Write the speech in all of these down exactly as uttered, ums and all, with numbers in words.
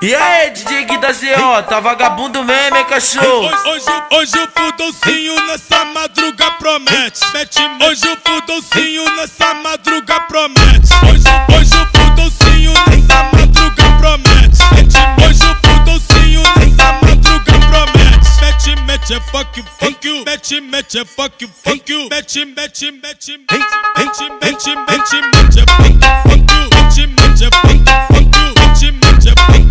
E aí, D J Gui da Z O, tá vagabundo mesmo, hein, cachorro? Hoje, hoje, hoje o fudolcinho nessa madruga promete. Mete, hoje o fudolcinho nessa madruga promete. Hoje, hoje o fudolcinho nessa madruga promete. Mete, hoje o fudolcinho nessa madruga promete. Mete, mete, é fuck, fuck you. Mete, mete, é fuck, fuck you. Mete, mete, mete, mete, mete, mete, mete, mete, é fuck, fuck you. Mete, mete, é fuck, fuck you. Mete, mete, é fuck.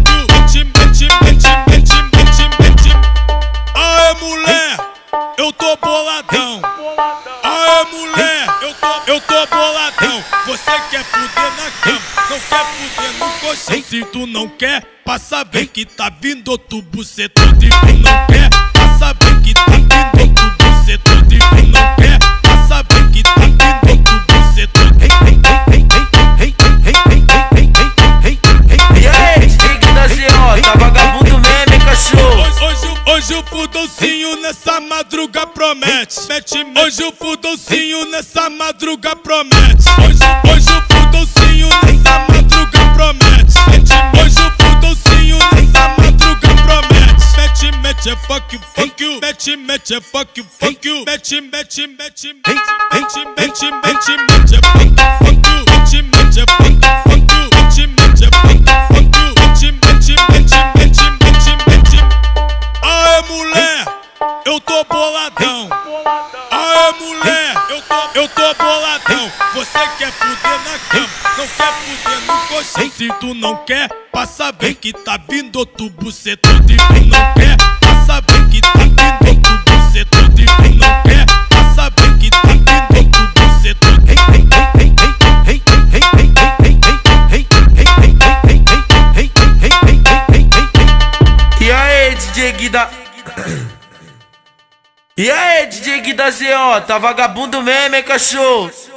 Eu tô boladão, aê mulher, eu tô, eu tô boladão. Você quer fuder na cama, não quer fuder no colchão. Se tu não quer, passa bem que tá vindo outro bucetão. E tu não quer, passa bem que tá vindo outro bucetão. E tu não quer, passa bem que tá vindo outro bucetão. E aí, D J Gui da Z O, tá vagabundo mesmo, hein, cachorro? Hoje, hoje, hoje o fudolcinho nessa madruga promete. Mete, hoje o fudolcinho nessa madruga promete. Hoje, hoje o fudolcinho nessa madruga promete. Mete, hoje o fudolcinho nessa madruga promete. Mete, mete, é fuck, fuck you. Mete, mete, é fuck, fuck you. Mete, mete, mete, mete, mete, mete, mete, mete, é fuck, fuck you. Mete, mete, é fuck, fuck you. Mete, mete, é fuck, fuck you. Mete, mete, mete, mete, mete, mete. Aê mulher, eu tô boladão. Aê mulher, eu tô, eu tô boladão. Você quer fuder na cama, não quer fuder no colchão. Se tu não quer, passa bem que tá vindo outro bucetão. E tu não quer, passa bem que tá vindo outro bucetão. E tu não quer, passa bem que tá vindo outro bucetão. E aí, D J Gui da... E aí, D J Gui da Z O, tá vagabundo mesmo, hein, cachorro?